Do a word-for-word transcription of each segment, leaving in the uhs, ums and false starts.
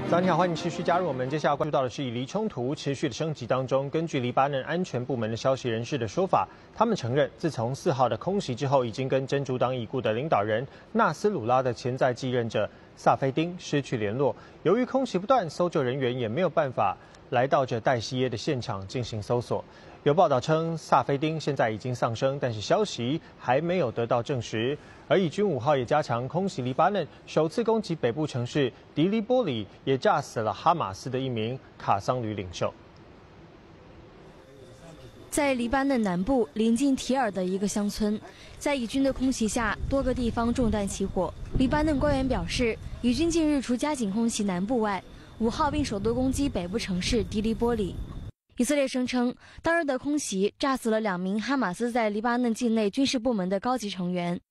早上你好，欢迎持续加入我们。接下来关注到的是，以黎冲突持续的升级当中，根据黎巴嫩安全部门的消息人士的说法，他们承认，自从四号的空袭之后，已经跟真主党已故的领导人纳斯鲁拉的潜在继任者萨菲丁失去联络。由于空袭不断，搜救人员也没有办法来到这戴西耶的现场进行搜索。有报道称，萨菲丁现在已经丧生，但是消息还没有得到证实。而以军五号也加强空袭黎巴嫩，首次攻击北部城市迪利波里，也炸死了哈马斯的一名卡桑旅领袖。 在黎巴嫩南部临近提尔的一个乡村，在以军的空袭下，多个地方中弹起火。黎巴嫩官员表示，以军近日除加紧空袭南部外，五号并首度攻击北部城市迪利波里。以色列声称，当日的空袭炸死了两名哈马斯在黎巴嫩境内军事部门的高级成员。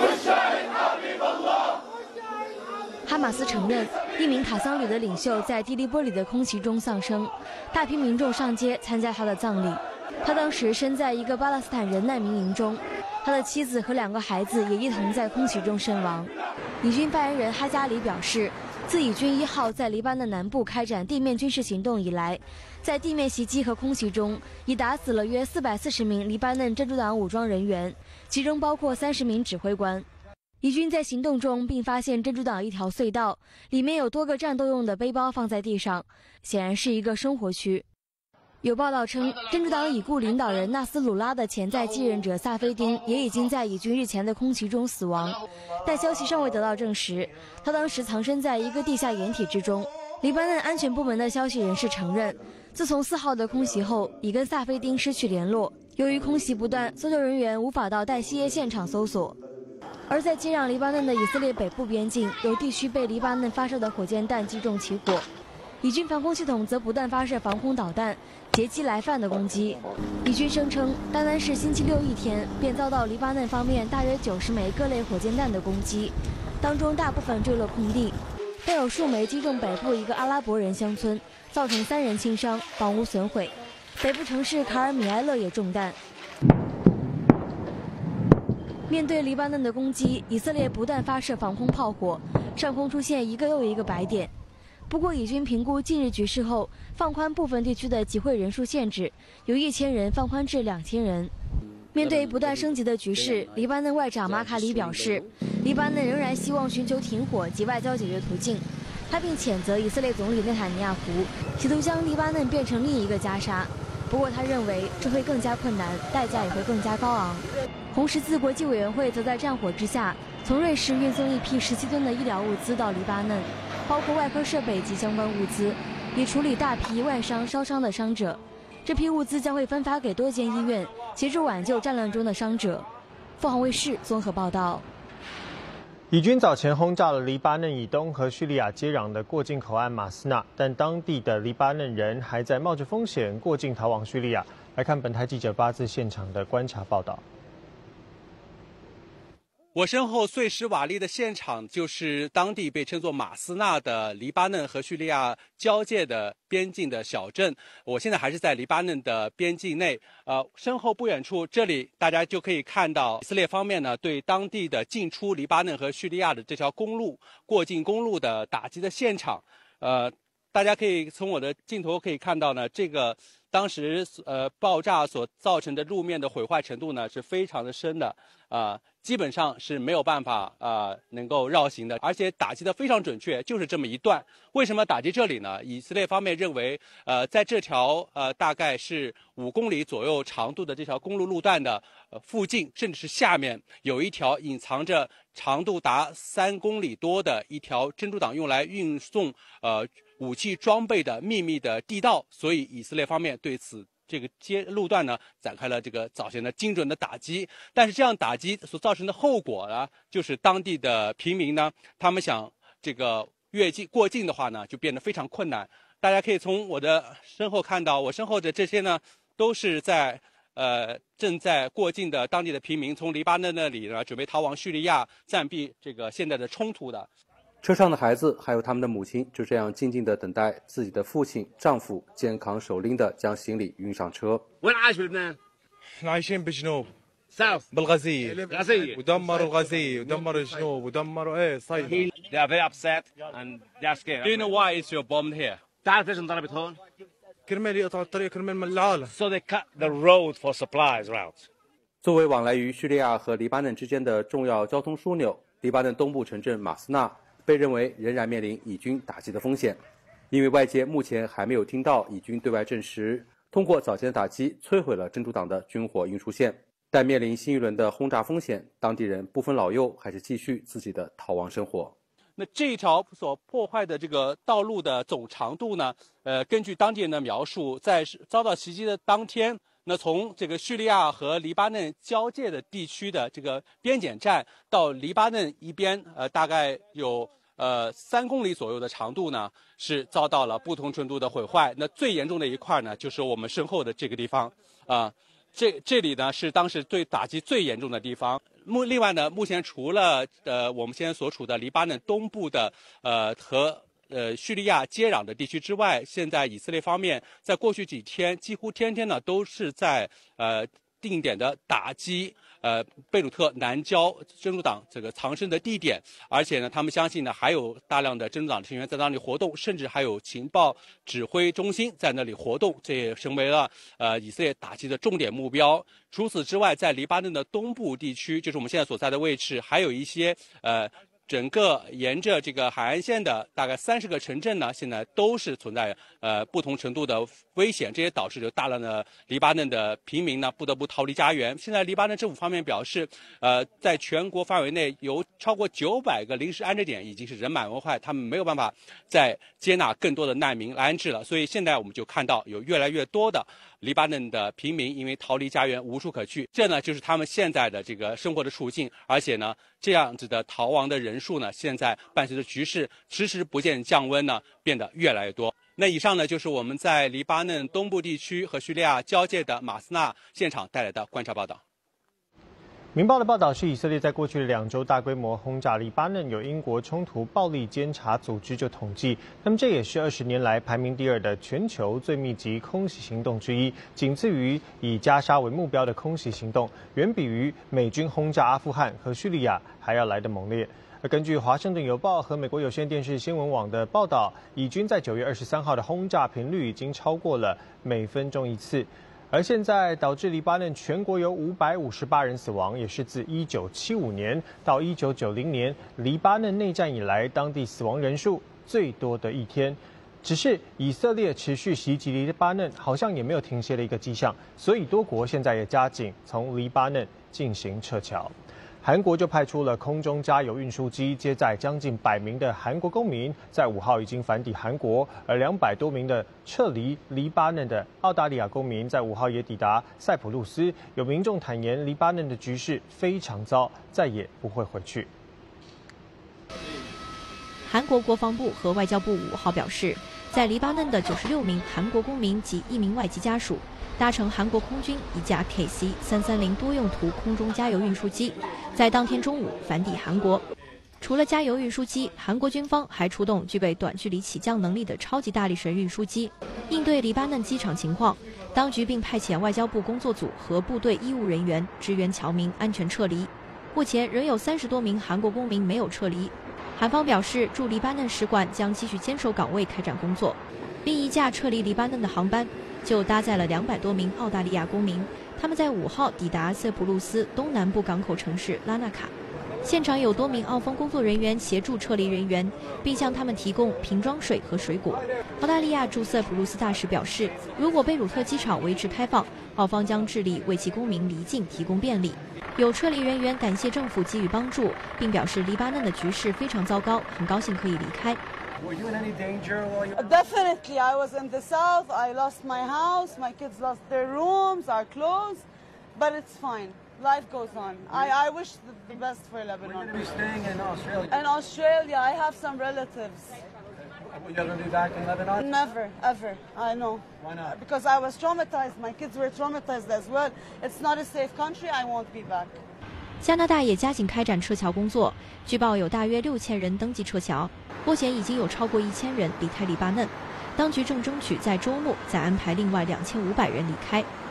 哈马斯承认，一名卡桑旅的领袖在迪利波里的空袭中丧生，大批民众上街参加他的葬礼。他当时身在一个巴勒斯坦人难民营中，他的妻子和两个孩子也一同在空袭中身亡。以军发言人哈加里表示，自以军一号在黎巴嫩南部开展地面军事行动以来，在地面袭击和空袭中，已打死了约四百四十名黎巴嫩真主党武装人员，其中包括三十名指挥官。以军在行动中并发现真主党一条隧道，里面有多个战斗用的背包放在地上，显然是一个生活区。有报道称，真主党已故领导人纳斯鲁拉的潜在继任者萨菲丁也已经在以军日前的空袭中死亡，但消息尚未得到证实。他当时藏身在一个地下掩体之中。黎巴嫩安全部门的消息人士承认，自从四号的空袭后，已跟萨菲丁失去联络。由于空袭不断，搜救人员无法到戴西耶现场搜索。而在接壤黎巴嫩的以色列北部边境，有地区被黎巴嫩发射的火箭弹击中起火，以军防空系统则不断发射防空导弹，截击来犯的攻击。以军声称，单单是星期六一天，便遭到黎巴嫩方面大约九十枚各类火箭弹的攻击，当中大部分坠落空地，更有数枚击中北部一个阿拉伯人乡村，造成三人轻伤，房屋损毁。北部城市卡尔米埃勒也中弹。面对黎巴嫩的攻击，以色列不断发射防空炮火，上空出现一个又一个白点。不过，以军评估近日局势后，放宽部分地区的集会人数限制，由一千人放宽至两千人。面对不断升级的局势，黎巴嫩外长马卡里表示，黎巴嫩仍然希望寻求停火及外交解决途径。他并谴责以色列总理内塔尼亚胡企图将黎巴嫩变成另一个加沙。不过，他认为这会更加困难，代价也会更加高昂。红十字国际委员会则在战火之下，从瑞士运送一批十七吨的医疗物资到黎巴嫩，包括外科设备及相关物资，以处理大批外伤、烧伤的伤者。这批物资将会分发给多间医院，协助挽救战乱中的伤者。凤凰卫视综合报道。 以军早前轰炸了黎巴嫩以东和叙利亚接壤的过境口岸马斯纳，但当地的黎巴嫩人还在冒着风险过境逃往叙利亚。来看本台记者发自现场的观察报道。 我身后碎石瓦砾的现场就是当地被称作马斯纳的黎巴嫩和叙利亚交界的边境的小镇。我现在还是在黎巴嫩的边境内，呃，身后不远处这里大家就可以看到以色列方面呢对当地的进出黎巴嫩和叙利亚的这条公路过境公路的打击的现场。呃，大家可以从我的镜头可以看到呢，这个当时呃爆炸所造成的路面的毁坏程度呢是非常的深的，啊、呃。基本上是没有办法啊、呃、能够绕行的，而且打击的非常准确，就是这么一段。为什么打击这里呢？以色列方面认为，呃，在这条呃大概是五公里左右长度的这条公路路段的呃附近，甚至是下面有一条隐藏着长度达三公里多的一条真主党用来运送呃武器装备的秘密的地道，所以以色列方面对此这个街路段呢展开了这个早前的精准的打击。但是这样打击所造成的后果呢，就是当地的平民呢，他们想这个越境过境的话呢，就变得非常困难。大家可以从我的身后看到，我身后的这些呢，都是在呃正在过境的当地的平民，从黎巴嫩那里呢准备逃往叙利亚，暂避这个现在的冲突的。 车上的孩子还有他们的母亲就这样静静地等待自己的父亲、丈夫健康手拎地将行李运上车。 وين عايش بلبنان؟ عايشين بجنوب South. بالغزية. Ghaziya. ودمروا الغزية ودمروا الجنوب ودمروا ايه صيدا. They are very upset and they are scared. Do you know why Israel bombed here? تعرف ليش انضربت هون؟ كرمال يقطعوا الطريق كرمال من العالم. So they cut the road for supplies routes. 作为往来于叙利亚和黎巴嫩之间的重要交通枢纽，黎巴嫩东部城镇马斯纳被认为仍然面临以军打击的风险，因为外界目前还没有听到以军对外证实通过早前的打击摧毁了真主党的军火运输线。但面临新一轮的轰炸风险，当地人不分老幼，还是继续自己的逃亡生活。 那这一条所破坏的这个道路的总长度呢？呃，根据当地人的描述，在遭到袭击的当天，那从这个叙利亚和黎巴嫩交界的地区的这个边检站到黎巴嫩一边，呃，大概有呃三公里左右的长度呢，是遭到了不同程度的毁坏。那最严重的一块呢，就是我们身后的这个地方啊。呃这这里呢是当时对打击最严重的地方。目另外呢，目前除了呃我们现在所处的黎巴嫩东部的呃和呃叙利亚接壤的地区之外，现在以色列方面在过去几天几乎天天呢都是在呃定点的打击呃贝鲁特南郊真主党这个藏身的地点，而且呢，他们相信呢还有大量的真主党成员在那里活动，甚至还有情报指挥中心在那里活动，这也成为了呃以色列打击的重点目标。除此之外，在黎巴嫩的东部地区，就是我们现在所在的位置，还有一些呃。整个沿着这个海岸线的大概三十个城镇呢，现在都是存在呃不同程度的危险，这也导致有大量的黎巴嫩的平民呢不得不逃离家园。现在黎巴嫩政府方面表示，呃，在全国范围内有超过九百个临时安置点已经是人满为患，他们没有办法再接纳更多的难民来安置了。所以现在我们就看到有越来越多的黎巴嫩的平民因为逃离家园无处可去，这呢就是他们现在的这个生活的处境，而且呢这样子的逃亡的人数呢，现在伴随着局势迟迟不见降温呢，变得越来越多。那以上呢就是我们在黎巴嫩东部地区和叙利亚交界的马斯纳现场带来的观察报道。 明报的报道是，以色列在过去的两周大规模轰炸黎巴嫩，有英国冲突暴力监察组织就统计，那么这也是二十年来排名第二的全球最密集空袭行动之一，仅次于以加沙为目标的空袭行动，远比于美军轰炸阿富汗和叙利亚还要来得猛烈。而根据《华盛顿邮报》和美国有线电视新闻网的报道，以军在九月二十三号的轰炸频率已经超过了每分钟一次。而现在导致黎巴嫩全国有五百五十八人死亡，也是自一九七五年到一九九零年黎巴嫩内战以来当地死亡人数最多的一天。只是以色列持续袭击黎巴嫩，好像也没有停歇的一个迹象，所以多国现在也加紧从黎巴嫩进行撤侨。韩国就派出了空中加油运输机，接载将近百名的韩国公民，在五号已经返抵韩国，而两百多名的撤离黎巴嫩的澳大利亚公民，在五号也抵达塞浦路斯。有民众坦言，黎巴嫩的局势非常糟，再也不会回去。 韩国国防部和外交部五号表示，在黎巴嫩的九十六名韩国公民及一名外籍家属搭乘韩国空军一架 K C 三三零多用途空中加油运输机，在当天中午返抵韩国。除了加油运输机，韩国军方还出动具备短距离起降能力的超级大力神运输机，应对黎巴嫩机场情况。当局并派遣外交部工作组和部队医务人员支援侨民安全撤离。目前仍有三十多名韩国公民没有撤离。韩方表示，驻黎巴嫩使馆将继续坚守岗位开展工作。另一架撤离黎巴嫩的航班就搭载了两百多名澳大利亚公民，他们在五号抵达塞浦路斯东南部港口城市拉纳卡，现场有多名澳方工作人员协助撤离人员，并向他们提供瓶装水和水果。澳大利亚驻塞浦路斯大使表示，如果贝鲁特机场维持开放，澳方将致力为其公民离境提供便利。有撤离人员感谢政府给予帮助，并表示黎巴嫩的局势非常糟糕，很高兴可以离开。 Were you in any danger while you... Definitely. I was in the south. I lost my house. My kids lost their rooms, our clothes. But it's fine. Life goes on. I, I wish the, the best for Lebanon. We're going to be staying in Australia. In Australia, I have some relatives. You're going to be back in Lebanon? Never, ever. I know. Why not? Because I was traumatized. My kids were traumatized as well. It's not a safe country. I won't be back. 加拿大也加紧开展撤侨工作，据报有大约六千人登记撤侨，目前已经有超过一千人离开黎巴嫩，当局正争取在周末再安排另外两千五百人离开。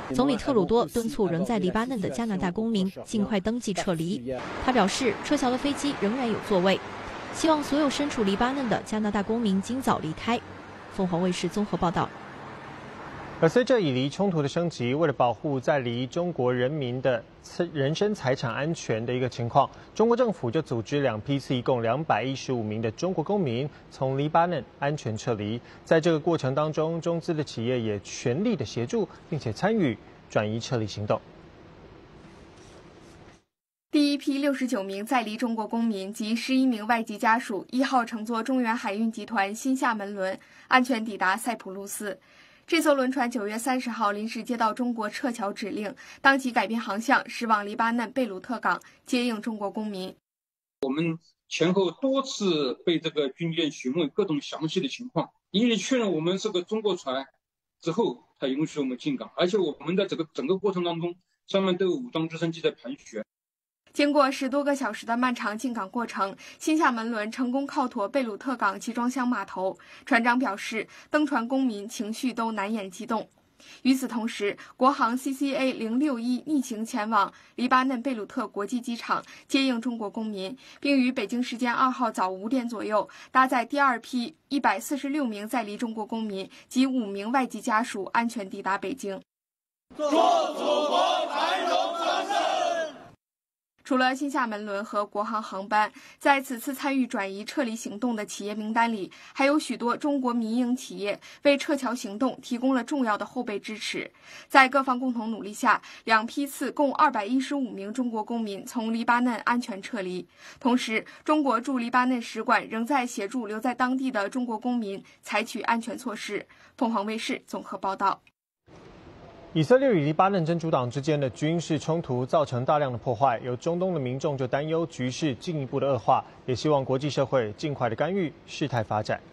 总理特鲁多敦促仍在黎巴嫩的加拿大公民尽快登记撤离。他表示，撤侨的飞机仍然有座位，希望所有身处黎巴嫩的加拿大公民尽早离开。凤凰卫视综合报道。 而随着以黎冲突的升级，为了保护在黎中国人民的人身财产安全的一个情况，中国政府就组织两批次，一共两百一十五名的中国公民从黎巴嫩安全撤离。在这个过程当中，中资的企业也全力的协助，并且参与转移撤离行动。 第一批六十九名在黎中国公民及十一名外籍家属，一号乘坐中原海运集团新厦门轮安全抵达塞浦路斯。这艘轮船九月三十号临时接到中国撤侨指令，当即改变航向，驶往黎巴嫩贝鲁特港接应中国公民。 我们前后多次被这个军舰询问各种详细的情况，一律确认我们是个中国船之后，才允许我们进港。而且我们在整个整个过程当中，上面都有武装直升机在盘旋。 经过十多个小时的漫长进港过程，新厦门轮成功靠妥贝鲁特港集装箱码头。船长表示，登船公民情绪都难掩激动。与此同时，国航 C C A 零六一逆行前往黎巴嫩贝鲁特国际机场接应中国公民，并于北京时间二号早五点左右搭载第二批一百四十六名在黎中国公民及五名外籍家属安全抵达北京。 祝祖国繁荣昌盛！ 除了新厦门轮和国航航班，在此次参与转移撤离行动的企业名单里，还有许多中国民营企业为撤侨行动提供了重要的后备支持。在各方共同努力下，两批次共二百一十五名中国公民从黎巴嫩安全撤离。同时，中国驻黎巴嫩使馆仍在协助留在当地的中国公民采取安全措施。凤凰卫视综合报道。 以色列与黎巴嫩真主党之间的军事冲突造成大量的破坏，有中东的民众就担忧局势进一步的恶化，也希望国际社会尽快的干预事态发展。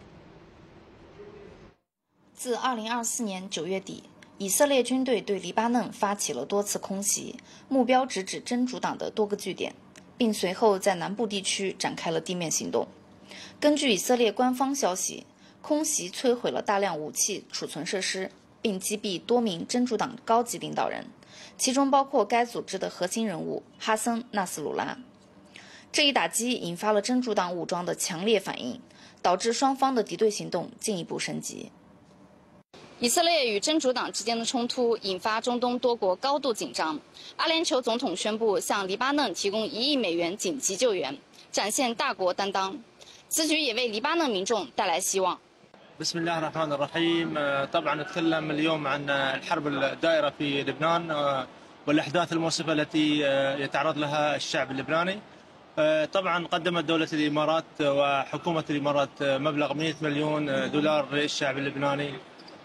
自二零二四年九月底，以色列军队对黎巴嫩发起了多次空袭，目标直指真主党的多个据点，并随后在南部地区展开了地面行动。根据以色列官方消息，空袭摧毁了大量武器储存设施，并击毙多名真主党高级领导人，其中包括该组织的核心人物哈森·纳斯鲁拉。这一打击引发了真主党武装的强烈反应，导致双方的敌对行动进一步升级。 以色列与真主党之间的冲突引发中东多国高度紧张。阿联酋总统宣布向黎巴嫩提供一亿美元紧急救援，展现大国担当。此举也为黎巴嫩民众带来希望。 بسم الله الرحمن الرحيم طبعا نتكلم اليوم عن الحرب الدائرة في لبنان والأحداث المؤسفة التي يتعرض لها الشعب اللبناني. طبعا قدمت دولة الإمارات وحكومة الإمارات مبلغ مئة مليون دولار للشعب اللبناني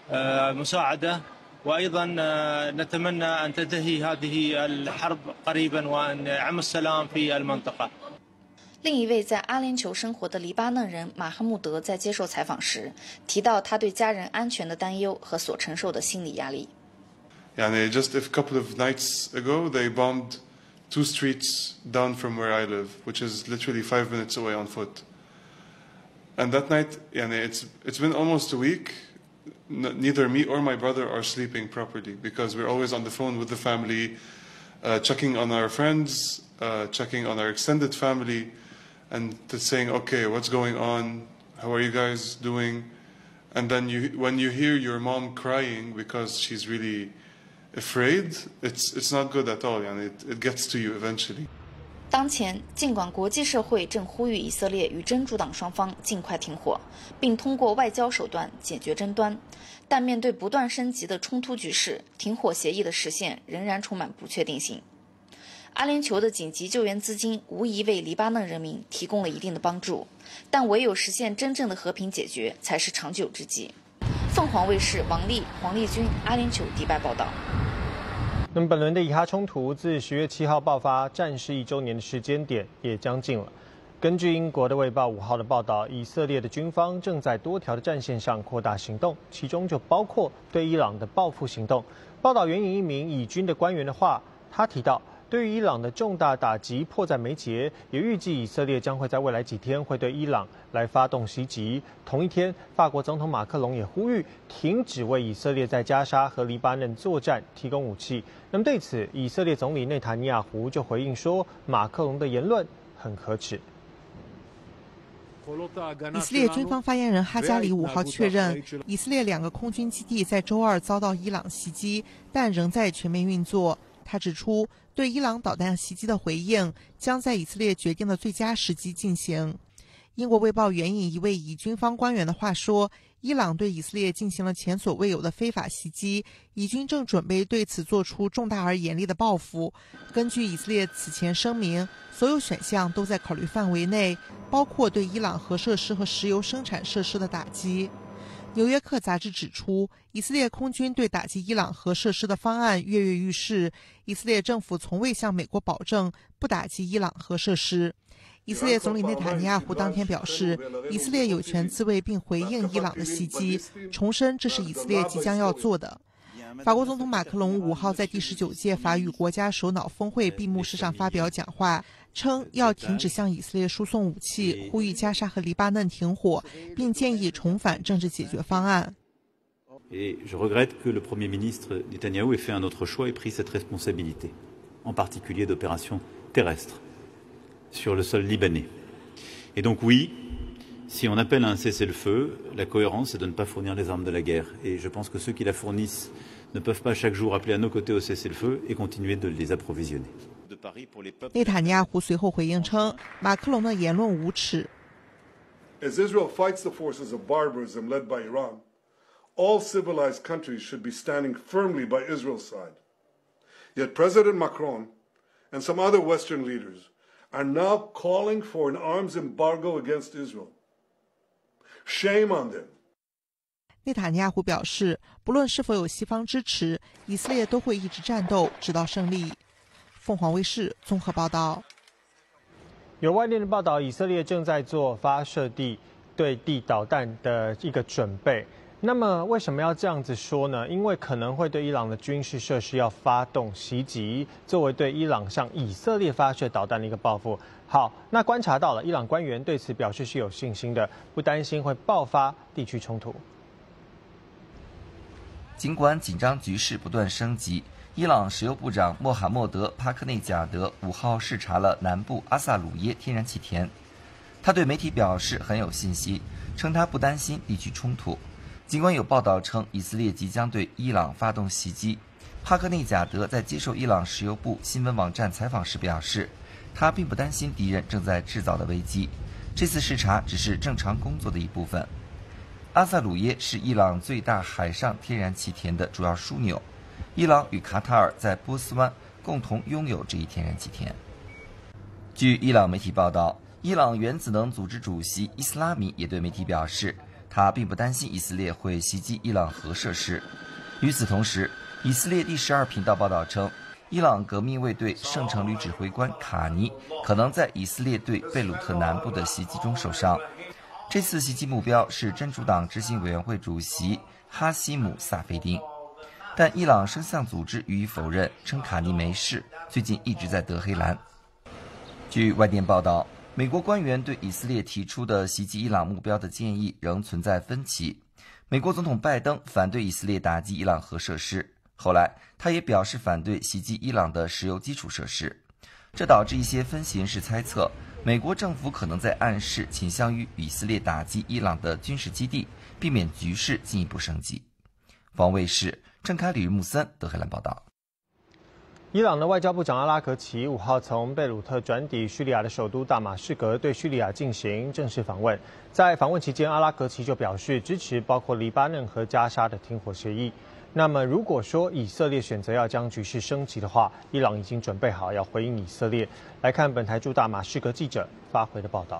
مساعدة، وأيضا نتمنى أن تنتهي هذه الحرب قريبا وأن يعم السلام في المنطقة. 另一位在阿联酋生活的黎巴嫩人马哈穆德在接受采访时提到，他对家人安全的担忧和所承受的心理压力。 يعني just a couple of nights ago, they bombed two streets down from where I live, which is literally five minutes away on foot. And that night, يعني it's it's been almost a week. Neither me or my brother are sleeping properly because we're always on the phone with the family, uh, checking on our friends, uh, checking on our extended family. And saying, okay, what's going on? How are you guys doing? And then you, when you hear your mom crying because she's really afraid, it's it's not good at all, and it it gets to you eventually. 当前，尽管国际社会正呼吁以色列与真主党双方尽快停火，并通过外交手段解决争端，但面对不断升级的冲突局势，停火协议的实现仍然充满不确定性。阿联酋的紧急救援资金无疑为黎巴嫩人民提供了一定的帮助，但唯有实现真正的和平解决才是长久之计。凤凰卫视王丽、黄丽君，阿联酋迪拜报道。 那么，本轮的以哈冲突自十月七号爆发，战事一周年的时间点也将近了。根据英国的《卫报》五号的报道，以色列的军方正在多条的战线上扩大行动，其中就包括对伊朗的报复行动。报道援引一名以军的官员的话，他提到， 对于伊朗的重大打击迫在眉睫，也预计以色列将会在未来几天会对伊朗来发动袭击。同一天，法国总统马克龙也呼吁停止为以色列在加沙和黎巴嫩作战提供武器。那么对此，以色列总理内塔尼亚胡就回应说，马克龙的言论很可耻。 以色列军方发言人哈加里五号确认，以色列两个空军基地在周二遭到伊朗袭击，但仍在全面运作。他指出，对伊朗导弹袭击的回应将在以色列决定的最佳时机进行。英国卫报援引一位以军方官员的话说，伊朗对以色列进行了前所未有的非法袭击，以军正准备对此做出重大而严厉的报复。根据以色列此前声明，所有选项都在考虑范围内，包括对伊朗核设施和石油生产设施的打击。纽约客杂志指出，以色列空军对打击伊朗核设施的方案跃跃欲试。以色列政府从未向美国保证不打击伊朗核设施。以色列总理内塔尼亚胡当天表示，以色列有权自卫并回应伊朗的袭击，重申这是以色列即将要做的。法国总统马克龙五号在第十九届法语国家首脑峰会闭幕式上发表讲话，称要停止向以色列输送武器，呼吁加沙和黎巴嫩停火，并建议重返政治解决方案。 Et je regrette que le Premier ministre Netanyahou ait fait un autre choix et pris cette responsabilité, en particulier d'opérations terrestres sur le sol libanais. Et donc oui, si on appelle à un cessez-le-feu, la cohérence c'est de ne pas fournir les armes de la guerre. Et je pense que ceux qui la fournissent ne peuvent pas chaque jour appeler à nos côtés au cessez-le-feu et continuer de les approvisionner. 内塔尼亚胡随后回应称，马克龙的言论无耻。 As Israel fights the forces of barbarism led by Iran, all civilized countries should be standing firmly by Israel's side. Yet President Macron and some other Western leaders are now calling for an arms embargo against Israel. Shame on them. 内塔尼亚胡表示，不论是否有西方支持，以色列都会一直战斗，直到胜利。凤凰卫视综合报道。 有外电的报道，以色列正在做发射地对地导弹的一个准备。那么为什么要这样子说呢？因为可能会对伊朗的军事设施要发动袭击，作为对伊朗向以色列发射导弹的一个报复。好，那观察到了，伊朗官员对此表示是有信心的，不担心会爆发地区冲突。 尽管紧张局势不断升级，伊朗石油部长莫罕默德·帕克内贾德五号视察了南部阿萨鲁耶天然气田。他对媒体表示很有信心，称他不担心地区冲突。尽管有报道称以色列即将对伊朗发动袭击，帕克内贾德在接受伊朗石油部新闻网站采访时表示，他并不担心敌人正在制造的危机。这次视察只是正常工作的一部分。阿萨鲁耶是伊朗最大海上天然气田的主要枢纽，伊朗与卡塔尔在波斯湾共同拥有这一天然气田。据伊朗媒体报道，伊朗原子能组织主席伊斯拉米也对媒体表示，他并不担心以色列会袭击伊朗核设施。与此同时，以色列第十二频道报道称，伊朗革命卫队圣城旅指挥官卡尼可能在以色列对贝鲁特南部的袭击中受伤。这次袭击目标是真主党执行委员会主席哈希姆·萨菲丁，但伊朗声像组织予以否认，称卡尼没事，最近一直在德黑兰。据外电报道，美国官员对以色列提出的袭击伊朗目标的建议仍存在分歧。美国总统拜登反对以色列打击伊朗核设施，后来他也表示反对袭击伊朗的石油基础设施，这导致一些分析人士猜测，美国政府可能在暗示倾向于以色列打击伊朗的军事基地，避免局势进一步升级。防卫士郑凯里穆森德黑兰报道。 伊朗的外交部长阿拉格齐五号从贝鲁特转抵叙利亚的首都大马士革，对叙利亚进行正式访问。在访问期间，阿拉格齐就表示支持包括黎巴嫩和加沙的停火协议。那么，如果说以色列选择要将局势升级的话，伊朗已经准备好要回应以色列。来看本台驻大马士革记者发回的报道。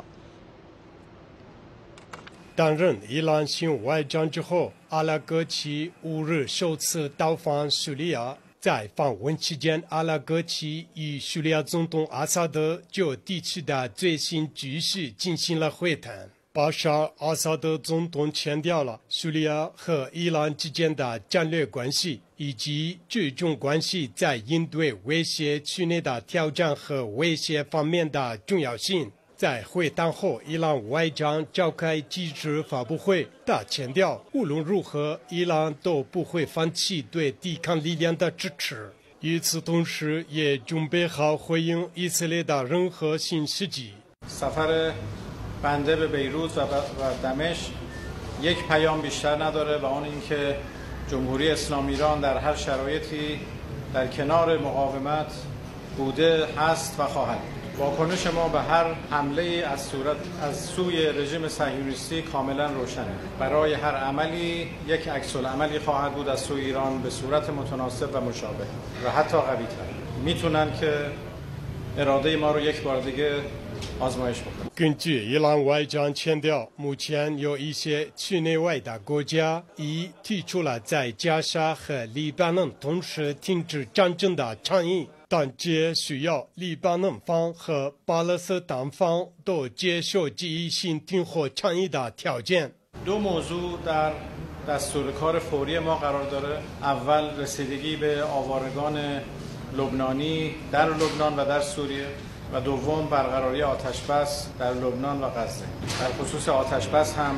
担任伊朗新外长之后，阿拉格齐五日首次到访叙利亚。在访问期间，阿拉格齐与叙利亚总统阿萨德就地区的最新局势进行了会谈， 巴沙尔·阿萨德总统强调了叙利亚和伊朗之间的战略关系，以及这种关系在应对威胁区内的挑战和威胁方面的重要性。在会谈后，伊朗外长召开记者发布会，他强调，无论如何，伊朗都不会放弃对抵抗力量的支持。与此同时，也准备好回应以色列的任何新事迹。 سفر بنده به بیروت و دمشق یک پیام بیشتر نداره و اون اینکه جمهوری اسلامی ایران در هر شرایطی در کنار مقاومت بوده هست و خواهد بود. واکنش ما به هر حمله از صورت از سوی رژیم صهیونیستی کاملا روشنه. برای هر عملی یک عکس العملی خواهد بود از سوی ایران به صورت متناسب و مشابه و حتی قوی‌تر. میتونن که اراده ما رو یک بار دیگه آزمایش بکنن. 根据伊朗外长强调，目前有一些区内外的国家已提出了在加沙和黎巴嫩同时停止战争的倡议。但这需要黎巴嫩方和巴勒斯坦方都接受即时性停火倡议的条件。 دو موضوع در دستور کار فوری ما قرار داره. اول رسیدگی به آوارگان لبنانی در لبنان و در سوریه و دوم برقراری آتشبس در لبنان و غزه. در خصوص آتشبس هم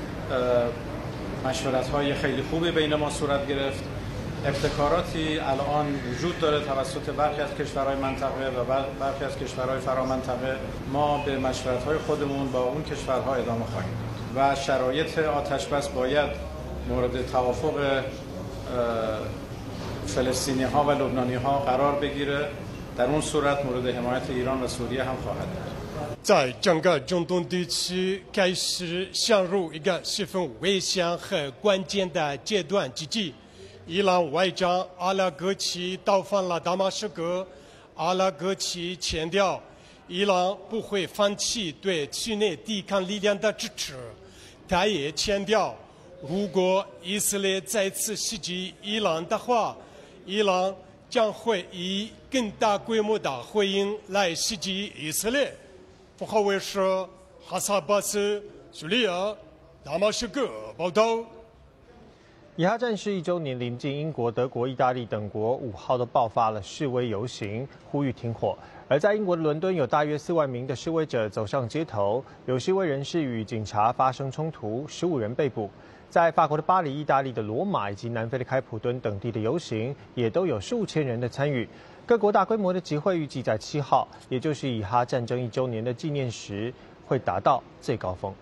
مشورت‌های خیلی خوبی بین ما صورت گرفت. ابتکاراتی الان وجود داره توسط برخی از کشورهای منطقه و برخی از کشورهای فرامنطقه. ما به مشورت‌های خودمون با اون کشورها ادامه خواهیم داد و شرایط آتشبس باید مورد توافق فلسطینی‌ها و لبنانی‌ها قرار بگیره. در اون صورت مورد حمایت ایران و سوریه هم خواهد بود. 在整个中东地区开始陷入一个十分危险和关键的阶段之际，伊朗外长阿拉格齐到访了大马士革。阿拉格齐强调，伊朗不会放弃对区内抵抗力量的支持。他也强调，如果以色列再次袭击伊朗的话，伊朗将会以更大规模的回应来袭击以色列。符号卫视哈萨巴斯叙利亚大马士革报道。 以哈战事一周年临近，英国、德国、意大利等国五号都爆发了示威游行，呼吁停火。而在英国的伦敦，有大约四万名的示威者走上街头，有示威人士与警察发生冲突，十五人被捕。在法国的巴黎、意大利的罗马以及南非的开普敦等地的游行，也都有数千人的参与。各国大规模的集会预计在七号，也就是以哈战争一周年的纪念时，会达到最高峰。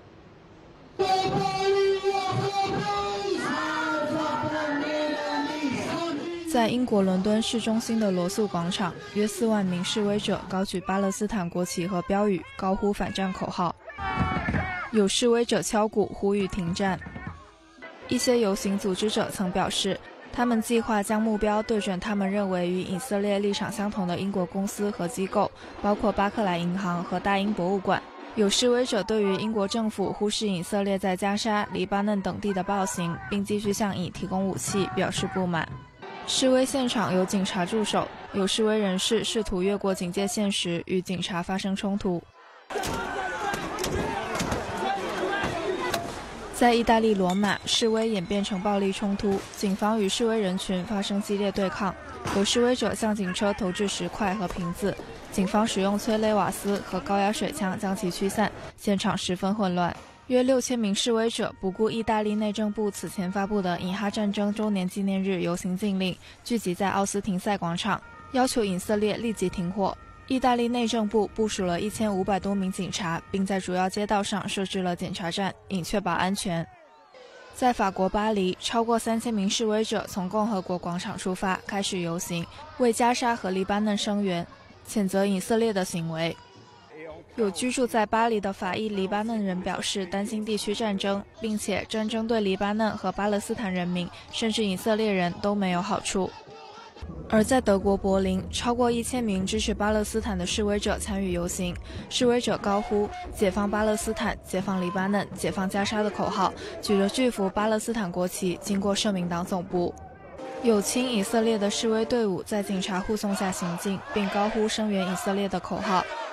在英国伦敦市中心的罗素广场，约四万名示威者高举巴勒斯坦国旗和标语，高呼反战口号。有示威者敲鼓呼吁停战。一些游行组织者曾表示，他们计划将目标对准他们认为与以色列立场相同的英国公司和机构，包括巴克莱银行和大英博物馆。有示威者对于英国政府忽视以色列在加沙、黎巴嫩等地的暴行，并继续向以提供武器表示不满。示威现场有警察驻守，有示威人士试图越过警戒线时与警察发生冲突。在意大利罗马，示威演变成暴力冲突，警方与示威人群发生激烈对抗，有示威者向警车投掷石块和瓶子，警方使用催泪瓦斯和高压水枪将其驱散，现场十分混乱。约六千名示威者不顾意大利内政部此前发布的以哈战争周年纪念日游行禁令，聚集在奥斯汀塞广场，要求以色列立即停火。意大利内政部部署了一千五百多名警察，并在主要街道上设置了检查站，以确保安全。在法国巴黎，超过三千名示威者从共和国广场出发，开始游行，为加沙和黎巴嫩声援，谴责以色列的行为。有居住在巴黎的法裔黎巴嫩人表示担心地区战争，并且战争对黎巴嫩和巴勒斯坦人民，甚至以色列人都没有好处。而在德国柏林，超过一千名支持巴勒斯坦的示威者参与游行，示威者高呼“解放巴勒斯坦、解放黎巴嫩、解放加沙”的口号，举着巨幅巴勒斯坦国旗经过社民党总部。有亲以色列的示威队伍在警察护送下行进，并高呼声援以色列的口号。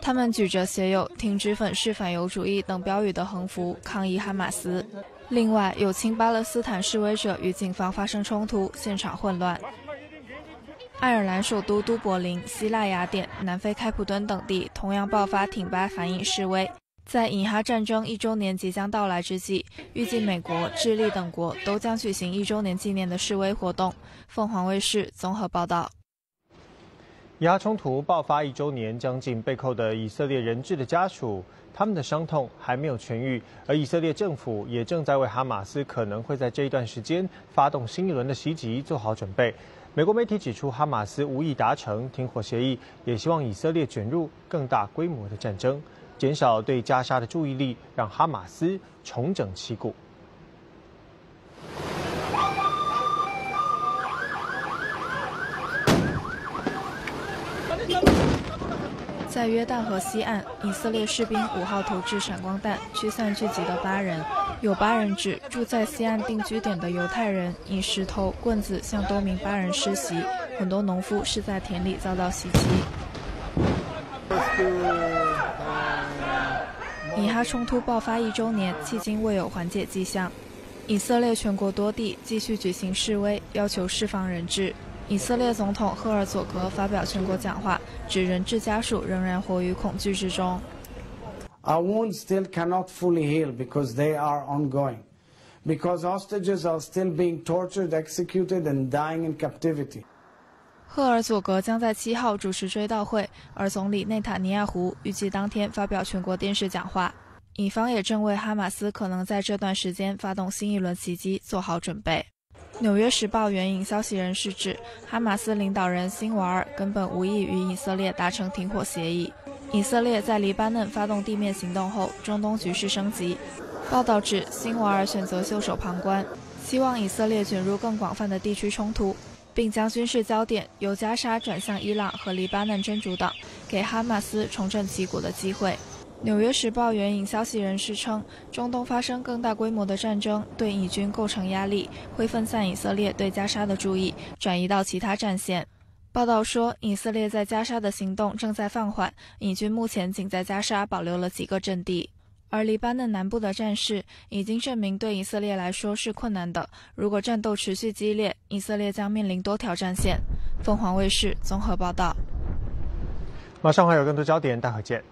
他们举着写有“停止粉饰反犹主义”等标语的横幅抗议哈马斯。另外，有亲巴勒斯坦示威者与警方发生冲突，现场混乱。爱尔兰首都都柏林、希腊雅典、南非开普敦等地同样爆发挺巴反应示威。在以哈战争一周年即将到来之际，预计美国、智利等国都将举行一周年纪念的示威活动。凤凰卫视综合报道。 以哈冲突爆发一周年，将近被扣的以色列人质的家属，他们的伤痛还没有痊愈，而以色列政府也正在为哈马斯可能会在这一段时间发动新一轮的袭击做好准备。美国媒体指出，哈马斯无意达成停火协议，也希望以色列卷入更大规模的战争，减少对加沙的注意力，让哈马斯重整旗鼓。 在约旦河西岸，以色列士兵五号投掷闪光弹驱散聚集的巴人。有巴人指，住在西岸定居点的犹太人以石头、棍子向多名巴人施袭，很多农夫是在田里遭到袭击。以哈冲突爆发一周年，迄今未有缓解迹象。以色列全国多地继续举行示威，要求释放人质。以色列总统赫尔佐格发表全国讲话，指人质家属仍然活于恐惧之中。 Our wounds still cannot fully heal because they are ongoing, because hostages are still being tortured, executed, and dying in captivity. 赫尔佐格将在七号主持追悼会，而总理内塔尼亚胡预计当天发表全国电视讲话。以方也正为哈马斯可能在这段时间发动新一轮袭击做好准备。纽约时报援引消息人士指，哈马斯领导人辛瓦尔根本无意与以色列达成停火协议。以色列在黎巴嫩发动地面行动后，中东局势升级。报道指，辛瓦尔选择袖手旁观，希望以色列卷入更广泛的地区冲突，并将军事焦点由加沙转向伊朗和黎巴嫩真主党，给哈马斯重振旗鼓的机会。纽约时报援引消息人士称，中东发生更大规模的战争对以军构成压力，会分散以色列对加沙的注意，转移到其他战线。报道说，以色列在加沙的行动正在放缓，以军目前仅在加沙保留了几个阵地。而黎巴嫩南部的战事已经证明对以色列来说是困难的，如果战斗持续激烈，以色列将面临多条战线。凤凰卫视综合报道。 马上还有更多焦点，待会见。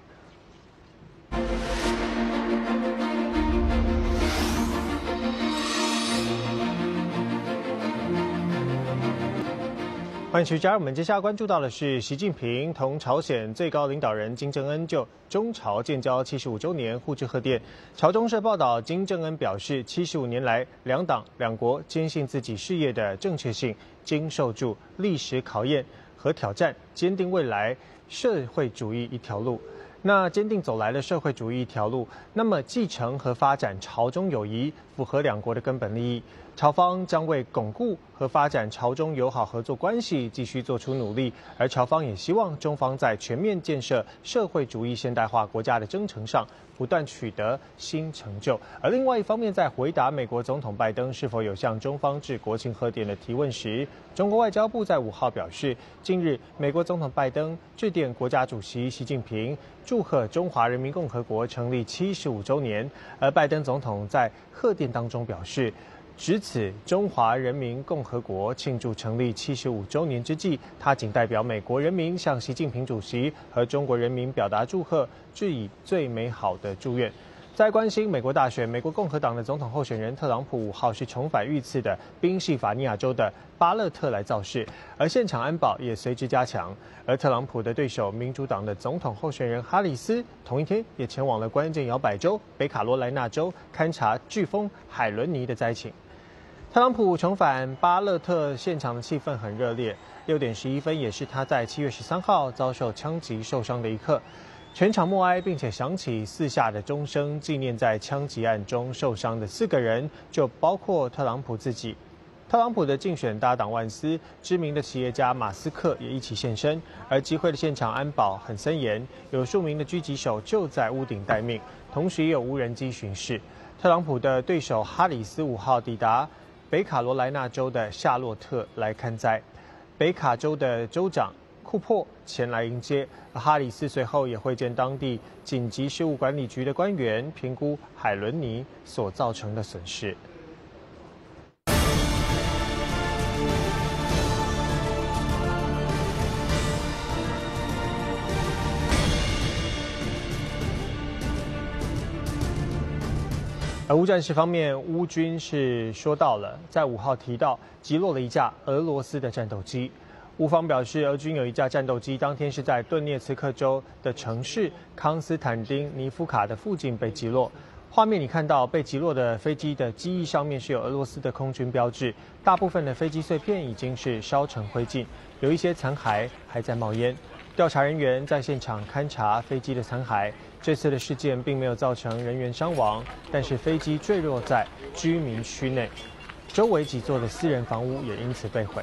欢迎持续加入我们。接下来关注到的是习近平同朝鲜最高领导人金正恩就中朝建交七十五周年互致贺电。朝中社报道，金正恩表示，七十五年来，两党两国坚信自己事业的正确性，经受住历史考验和挑战，坚定未来社会主义一条路。那坚定走来了社会主义一条路，那么继承和发展朝中友谊，符合两国的根本利益。朝方将为巩固和发展朝中友好合作关系继续做出努力，而朝方也希望中方在全面建设社会主义现代化国家的征程上不断取得新成就。而另外一方面，在回答美国总统拜登是否有向中方致国庆贺电的提问时，中国外交部在五号表示，近日美国总统拜登致电国家主席习近平，祝贺中华人民共和国成立七十五周年。而拜登总统在贺电当中表示，值此中华人民共和国庆祝成立七十五周年之际，他仅代表美国人民向习近平主席和中国人民表达祝贺，致以最美好的祝愿。在关心美国大选，美国共和党的总统候选人特朗普五号是重返遇刺的宾夕法尼亚州的巴勒特来造势，而现场安保也随之加强。而特朗普的对手民主党的总统候选人哈里斯，同一天也前往了关键摇摆州北卡罗来纳州勘察飓风海伦尼的灾情。特朗普重返巴勒特现场的气氛很热烈，六点十一分也是他在七月十三号遭受枪击受伤的一刻。全场默哀，并且响起四下的钟声，纪念在枪击案中受伤的四个人，就包括特朗普自己。特朗普的竞选搭档万斯、知名的企业家马斯克也一起现身，而集会的现场安保很森严，有数名的狙击手就在屋顶待命，同时也有无人机巡视。特朗普的对手哈里斯五号抵达北卡罗来纳州的夏洛特来看灾，北卡州的州长库珀前来迎接。哈里斯随后也会见当地紧急事务管理局的官员，评估海伦尼所造成的损失。而乌战事方面，乌军是说到了，在五号提到击落了一架俄罗斯的战斗机。乌方表示，俄军有一架战斗机当天是在顿涅茨克州的城市康斯坦丁尼夫卡的附近被击落。画面你看到被击落的飞机的机翼上面是有俄罗斯的空军标志，大部分的飞机碎片已经是烧成灰烬，有一些残骸还在冒烟。调查人员在现场勘察飞机的残骸。这次的事件并没有造成人员伤亡，但是飞机坠落在居民区内，周围几座的私人房屋也因此被毁。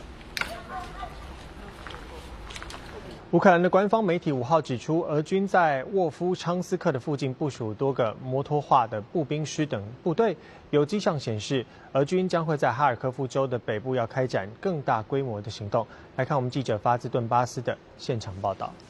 乌克兰的官方媒体五号指出，俄军在沃夫昌斯克的附近部署多个摩托化的步兵师等部队，有迹象显示，俄军将会在哈尔科夫州的北部要开展更大规模的行动。来看我们记者发自顿巴斯的现场报道。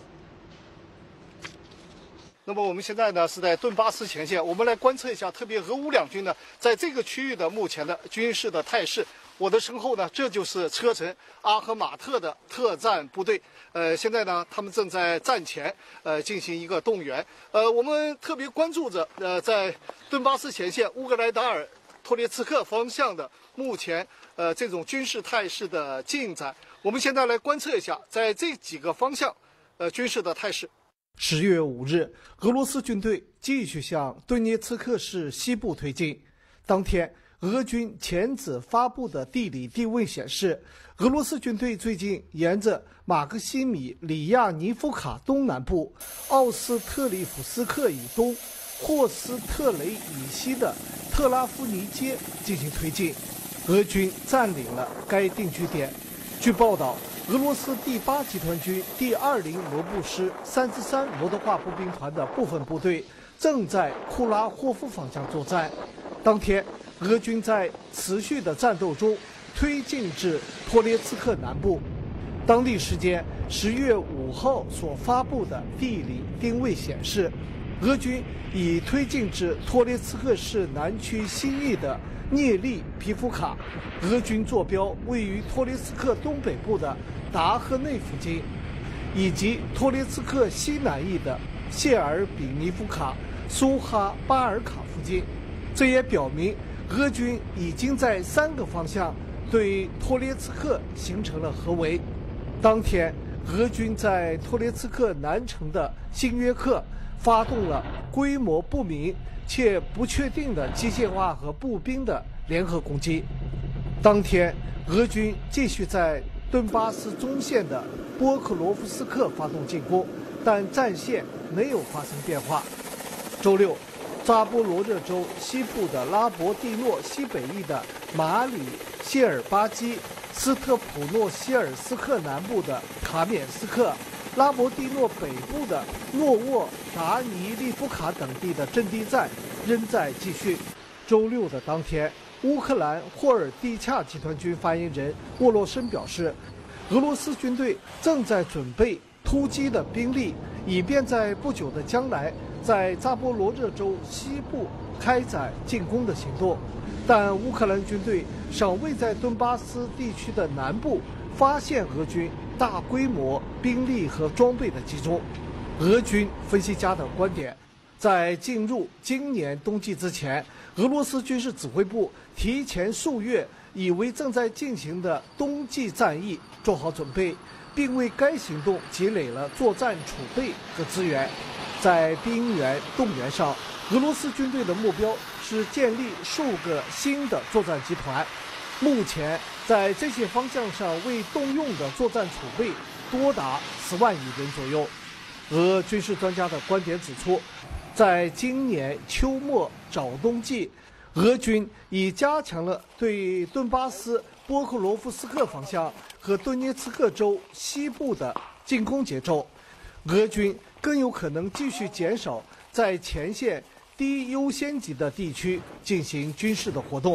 那么我们现在呢是在顿巴斯前线，我们来观测一下，特别俄乌两军呢在这个区域的目前的军事的态势。我的身后呢，这就是车臣阿赫马特的特战部队。呃，现在呢，他们正在战前呃进行一个动员。呃，我们特别关注着呃在顿巴斯前线乌格莱达尔、托列茨克方向的目前呃这种军事态势的进展。我们现在来观测一下，在这几个方向呃军事的态势。十月五日，俄罗斯军队继续向顿涅茨克市西部推进。当天，俄军前子发布的地理定位显示，俄罗斯军队最近沿着马克西米里亚尼夫卡东南部、奥斯特里夫斯克以东、霍斯特雷以西的特拉夫尼街进行推进。俄军占领了该定居点。据报道，俄罗斯第八集团军第二零摩步师三十三摩托化步兵团的部分部队正在库拉霍夫方向作战。当天，俄军在持续的战斗中推进至托列茨克南部。当地时间十月五号所发布的地理定位显示，俄军已推进至托列茨克市南区西翼的涅利皮夫卡。俄军坐标位于托列茨克东北部的达赫内附近，以及托列茨克西南翼的谢尔比尼夫卡、苏哈巴尔卡附近。这也表明俄军已经在三个方向对托列茨克形成了合围。当天，俄军在托列茨克南城的新约克发动了规模不明且不确定的机械化和步兵的联合攻击。当天，俄军继续在顿巴斯中线的波克罗夫斯克发动进攻，但战线没有发生变化。周六，扎波罗热州西部的拉博蒂诺西北翼的马里谢尔巴基、斯特普诺希尔斯克南部的卡缅斯克、拉博蒂诺北部的诺沃达尼利夫卡等地的阵地战仍在继续。周六的当天，乌克兰霍尔蒂恰集团军发言人沃洛申表示，俄罗斯军队正在准备突击的兵力，以便在不久的将来在扎波罗热州西部开展进攻的行动。但乌克兰军队尚未在顿巴斯地区的南部发现俄军大规模兵力和装备的集中。俄军分析家的观点，在进入今年冬季之前，俄罗斯军事指挥部提前数月已为正在进行的冬季战役做好准备，并为该行动积累了作战储备和资源。在兵员动员上，俄罗斯军队的目标是建立数个新的作战集团。目前，在这些方向上未动用的作战储备多达十万余人左右。俄军事专家的观点指出，在今年秋末早冬季，俄军已加强了对顿巴斯、波克罗夫斯克方向和顿涅茨克州西部的进攻节奏。俄军更有可能继续减少在前线低优先级的地区进行军事的活动。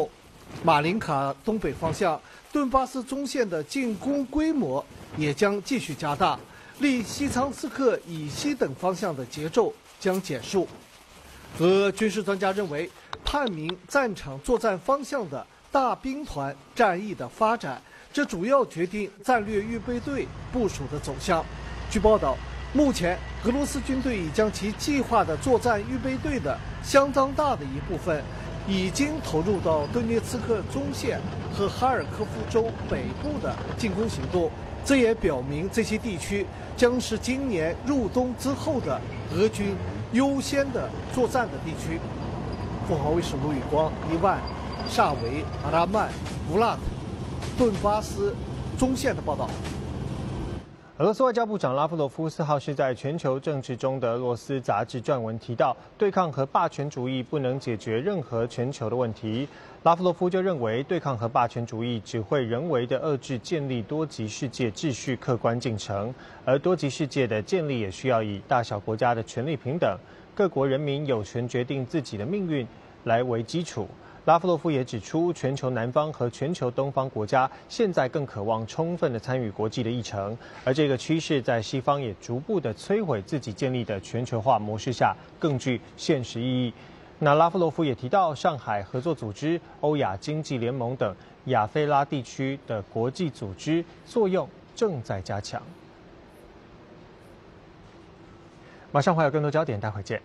马林卡东北方向顿巴斯中线的进攻规模也将继续加大，离西昌斯克以西等方向的节奏将减速。俄军事专家认为，判明战场作战方向的大兵团战役的发展，这主要决定战略预备队部署的走向。据报道，目前俄罗斯军队已将其计划的作战预备队的相当大的一部分已经投入到顿涅茨克中线和哈尔科夫州北部的进攻行动。这也表明这些地区将是今年入冬之后的俄军优先的作战的地区。凤凰卫视卢宇光、伊万、萨维、阿拉曼、乌拉特、顿巴斯中线的报道。 俄罗斯外交部长拉夫罗夫四号是在全球政治中的俄罗斯杂志撰文提到，对抗和霸权主义不能解决任何全球的问题。拉夫罗夫就认为，对抗和霸权主义只会人为的遏制建立多极世界秩序客观进程，而多极世界的建立也需要以大小国家的权力平等、各国人民有权决定自己的命运来为基础。拉夫罗夫也指出，全球南方和全球东方国家现在更渴望充分的参与国际的议程，而这个趋势在西方也逐步的摧毁自己建立的全球化模式下更具现实意义。那拉夫罗夫也提到，上海合作组织、欧亚经济联盟等亚非拉地区的国际组织作用正在加强。马上还有更多焦点，待会见。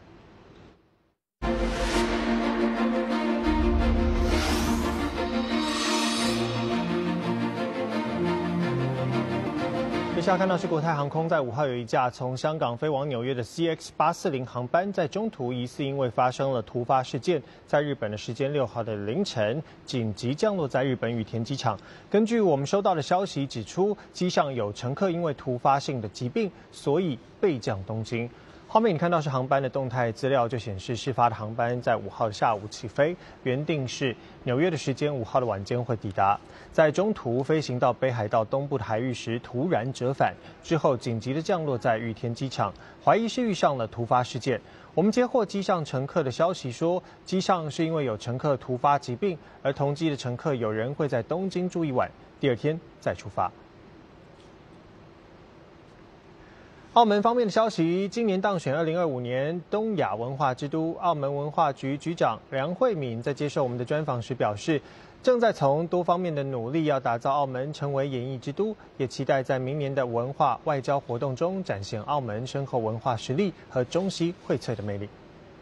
接下来看到是国泰航空在五号有一架从香港飞往纽约的 C X 八四零航班，在中途疑似因为发生了突发事件，在日本的时间六号的凌晨紧急降落在日本羽田机场。根据我们收到的消息指出，机上有乘客因为突发性的疾病，所以备降东京。后面你看到是航班的动态资料，就显示事发的航班在五号的下午起飞，原定是纽约的时间五号的晚间会抵达，在中途飞行到北海道东部的海域时突然折返，之后紧急的降落在羽田机场，怀疑是遇上了突发事件。我们接获机上乘客的消息说，机上是因为有乘客突发疾病，而同机的乘客有人会在东京住一晚，第二天再出发。澳门方面的消息，今年当选二零二五年东亚文化之都，澳门文化局局长梁慧敏在接受我们的专访时表示，正在从多方面的努力，要打造澳门成为演艺之都，也期待在明年的文化外交活动中展现澳门深厚文化实力和中西荟萃的魅力。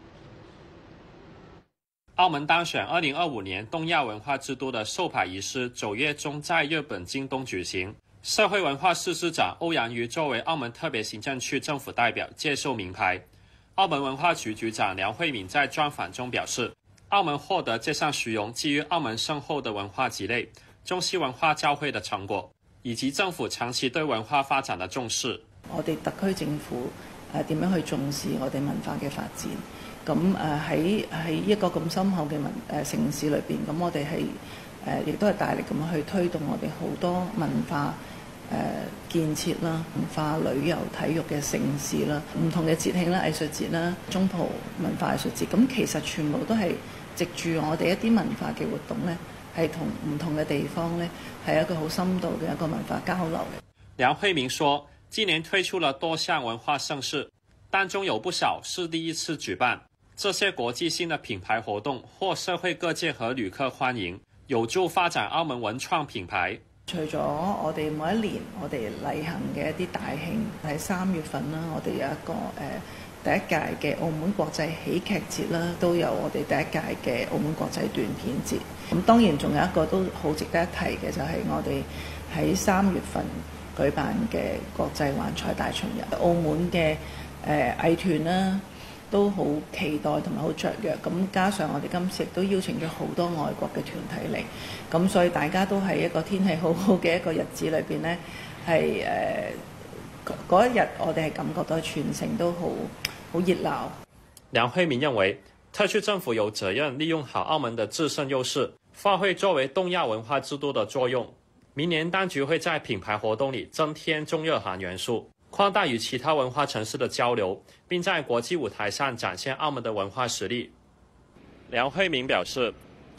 澳门当选二零二五年东亚文化之都的授牌仪式，九月中在日本京都举行。社会文化司司长欧阳瑜作为澳门特别行政区政府代表接受名牌。澳门文化局局长梁慧敏在专访中表示，澳门获得这项殊荣基于澳門深厚的文化積累、中西文化交匯的成果，以及政府長期對文化發展的重視。 我哋特區政府誒點樣去重視我哋文化嘅發展？咁誒喺喺一個咁深厚嘅文誒城市裏邊，咁我哋係誒亦都係大力咁去推動我哋好多文化誒建設啦、文化旅遊體育嘅城市啦、唔同嘅節慶啦、藝術節啦、中葡文化藝術節，咁其實全部都係藉住我哋一啲文化嘅活動咧，係同唔同嘅地方咧係一個好深度嘅一個文化交流嘅。 梁慧明說，今年推出了多項文化盛事，當中有不少是第一次舉辦。這些國際性的品牌活動獲社會各界和旅客歡迎，有助發展澳門文創品牌。 除咗我哋每一年我哋例行嘅一啲大慶喺三月份啦，我哋有一個誒、呃、第一屆嘅澳門國際喜劇節啦，都有我哋第一屆嘅澳門國際短片節。咁當然仲有一個都好值得一提嘅，就係我哋喺三月份舉辦嘅國際幻彩大巡遊，澳門嘅誒、呃、藝團啦。都好期待同埋好雀躍，咁加上我哋今次亦都邀請咗好多外國嘅團體嚟，咁所以大家都喺一個天氣好好嘅一個日子裏邊呢，係誒嗰一日我哋係感覺到全城都好好熱鬧。 梁慧敏認為，特區政府有責任利用好澳門的自身優勢，發揮作為東亞文化之都的作用。明年當局會在品牌活動裡增添中日韓元素，擴大與其他文化城市的交流，並在國際舞台上展現澳門的文化實力。梁慧明表示，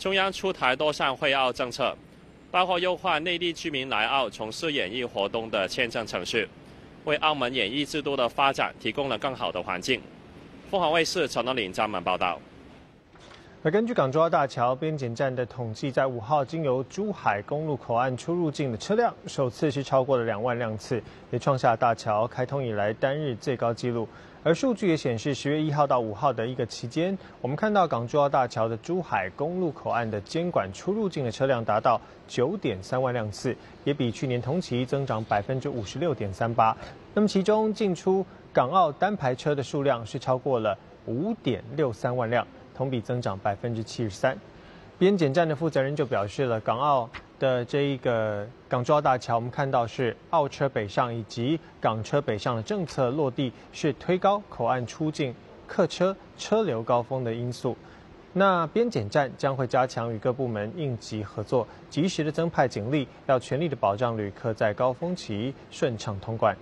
中央出台多项惠澳政策，包括优化内地居民来澳从事演艺活动的签证程序，为澳门演艺制度的发展提供了更好的环境。凤凰卫视陈德林专门报道。 而根据港珠澳大桥边检站的统计，在五号经由珠海公路口岸出入境的车辆，首次是超过了两万辆次，也创下大桥开通以来单日最高纪录。而数据也显示，十月一号到五号的一个期间，我们看到港珠澳大桥的珠海公路口岸的监管出入境的车辆达到九点三万辆次，也比去年同期增长百分之五十六点三八。那么其中进出港澳单排车的数量是超过了五点六三万辆。同比增长百分之七十三。边检站的负责人就表示了，港澳的这一个港珠澳大桥，我们看到是澳车北上以及港车北上的政策落地，是推高口岸出境客车车流高峰的因素。那边检站将会加强与各部门应急合作，及时的增派警力，要全力的保障旅客在高峰期顺畅通关。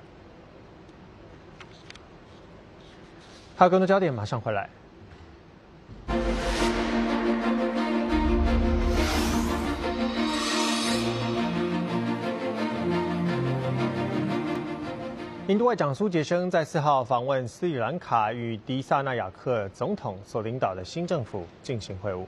还有更多焦点，马上回来。印度外长苏杰生在四号访问斯里兰卡，与迪萨那亚克总统所领导的新政府进行会晤。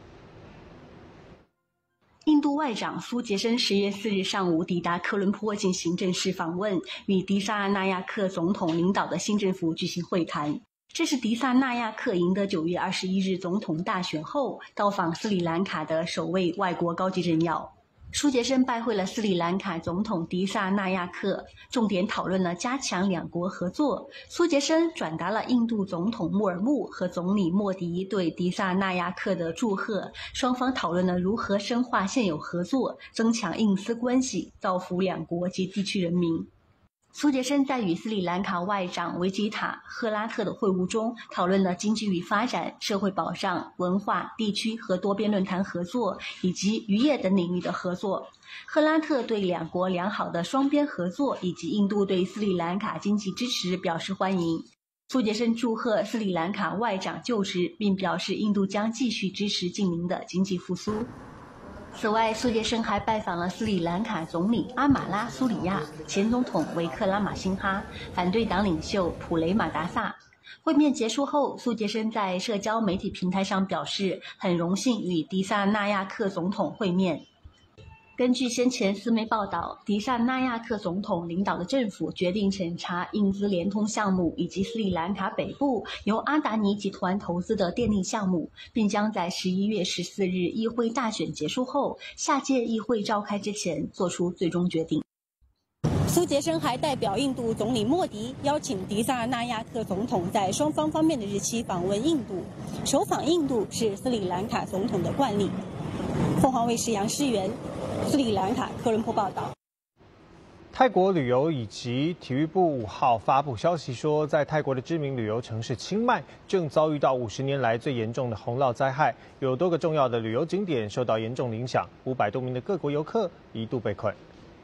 印度外长苏杰生十月四日上午抵达科伦坡进行正式访问，与迪萨那亚克总统领导的新政府举行会谈。这是迪萨那亚克赢得九月二十一日总统大选后到访斯里兰卡的首位外国高级政要。苏杰生拜会了斯里兰卡总统迪萨那亚克，重点讨论了加强两国合作。苏杰生转达了印度总统穆尔穆和总理莫迪对迪萨那亚克的祝贺，双方讨论了如何深化现有合作，增强印斯关系，造福两国及地区人民。苏杰生在与斯里兰卡外长维吉塔·赫拉特的会晤中，讨论了经济与发展、社会保障、文化、地区和多边论坛合作以及渔业等领域的合作。赫拉特对两国良好的双边合作以及印度对斯里兰卡经济支持表示欢迎。苏杰生祝贺斯里兰卡外长就职，并表示印度将继续支持近邻的经济复苏。此外，苏杰生还拜访了斯里兰卡总理阿马拉苏里亚、前总统维克拉马辛哈、反对党领袖普雷马达萨。会面结束后，苏杰生在社交媒体平台上表示，很荣幸与迪萨那亚克总统会面。根据先前司媒报道，迪萨那亚克总统领导的政府决定审查印兹联通项目以及斯里兰卡北部由阿达尼集团投资的电力项目，并将在十一月十四日议会大选结束后，下届议会召开之前做出最终决定。 苏杰生还代表印度总理莫迪邀请迪萨那亚克总统在双方方面的日期访问印度，首访印度是斯里兰卡总统的惯例。凤凰卫视杨诗媛，斯里兰卡科伦坡报道。 泰国旅游以及体育部五号发布消息说，在泰国的知名旅游城市清迈正遭遇到五十年来最严重的洪涝灾害，有多个重要的旅游景点受到严重影响，五百多名的各国游客一度被困。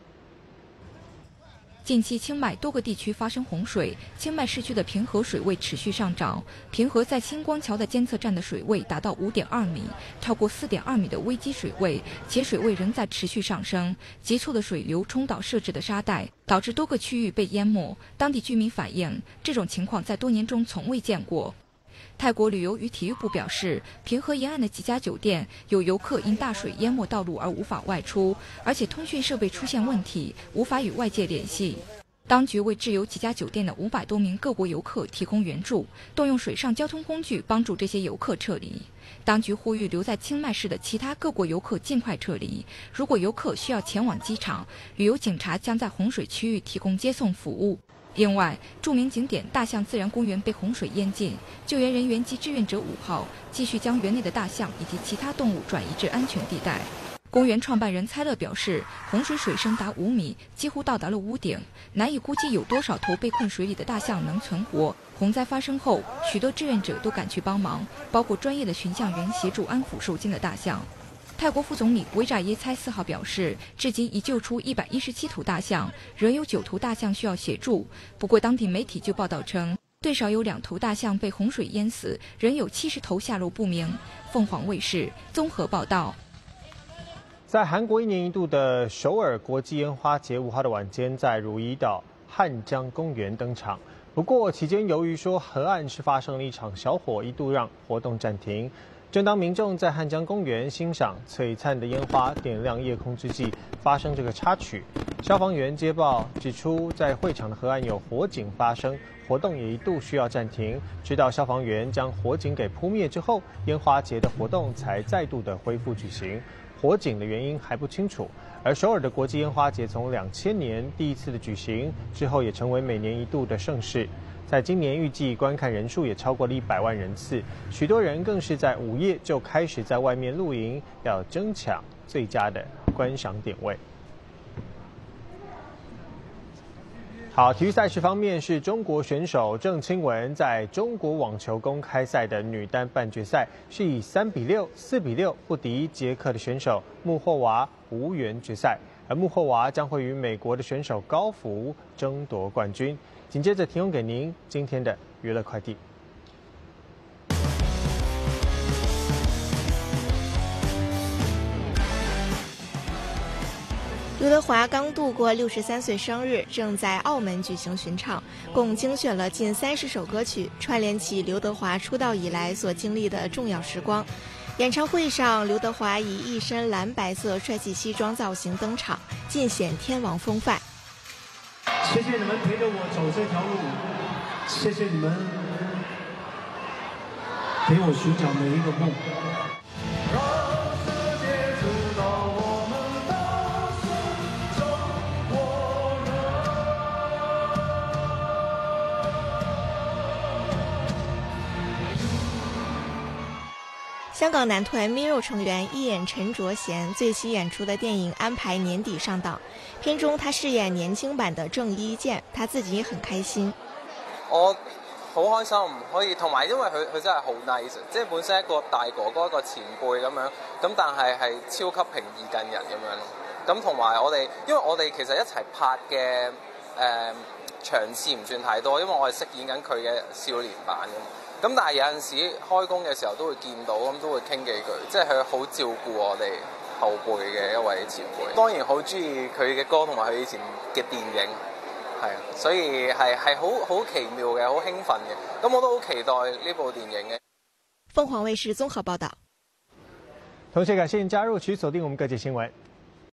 近期清迈多个地区发生洪水，清迈市区的平河水位持续上涨。平河在星光桥的监测站的水位达到五点二米，超过四点二米的危机水位，且水位仍在持续上升。急促的水流冲倒设置的沙袋，导致多个区域被淹没。当地居民反映，这种情况在多年中从未见过。泰国旅游与体育部表示，平河沿岸的几家酒店有游客因大水淹没道路而无法外出，而且通讯设备出现问题，无法与外界联系。当局为滞留几家酒店的五百多名各国游客提供援助，动用水上交通工具帮助这些游客撤离。当局呼吁留在清迈市的其他各国游客尽快撤离。如果游客需要前往机场，旅游警察将在洪水区域提供接送服务。另外，著名景点大象自然公园被洪水淹尽，救援人员及志愿者五号继续将园内的大象以及其他动物转移至安全地带。公园创办人猜勒表示，洪水水深达五米，几乎到达了屋顶，难以估计有多少头被困水里的大象能存活。洪灾发生后，许多志愿者都赶去帮忙，包括专业的驯象员协助安抚受惊的大象。泰国副总理维扎耶猜四号表示，至今已救出一百一十七头大象，仍有九头大象需要协助。不过，当地媒体就报道称， 最少有两头大象被洪水淹死，仍有七十头下落不明。凤凰卫视综合报道。 在韩国一年一度的首尔国际烟花节五号的晚间，在汝矣岛汉江公园登场。不过期间由于说河岸是发生了一场小火，一度让活动暂停。正当民众在汉江公园欣赏璀璨的烟花点亮夜空之际，发生这个插曲。消防员接报指出，在会场的河岸有火警发生，活动也一度需要暂停，直到消防员将火警给扑灭之后，烟花节的活动才再度的恢复举行。火警的原因还不清楚。而首尔的国际烟花节从两千年第一次的举行之后，也成为每年一度的盛事。在今年预计观看人数也超过了一百万人次，许多人更是在午夜就开始在外面露营，要争抢最佳的观赏点位。好，体育赛事方面是中国选手郑钦文在中国网球公开赛的女单半决赛是以三比六、四比六不敌捷克的选手穆霍娃，无缘决赛。而穆霍娃将会与美国的选手高福争夺冠军。紧接着提供给您今天的娱乐快递。 刘德华刚度过六十三岁生日，正在澳门举行巡唱，共精选了近三十首歌曲，串联起刘德华出道以来所经历的重要时光。演唱会上，刘德华以一身蓝白色帅气西装造型登场，尽显天王风范。 谢谢你们陪着我走这条路，谢谢你们陪我寻找每一个梦。 香港男团 M I R R O 成员一演陈卓贤最新演出的電影安排年底上檔，片中他飾演年輕版的鄭伊健，他自己也很開心。 我好開心可以，同埋因為佢佢真係好 nice， 即係本身一個大哥哥一個前輩咁樣，咁但係係超級平易近人咁樣。咁同埋我哋，因為我哋其實一齊拍嘅誒、呃、場次唔算太多，因為我係飾演緊佢嘅少年版咁。咁但係有陣時開工嘅時候都會見到，咁都會傾幾句，即係佢好照顧我哋後輩嘅一位前輩。當然好中意佢嘅歌同埋佢以前嘅電影，係啊，所以係係好好奇妙嘅，好興奮嘅。咁我都好期待呢部電影嘅。 鳳凰衛視綜合報道。 同時感謝您加入，持續鎖定我們各界新聞。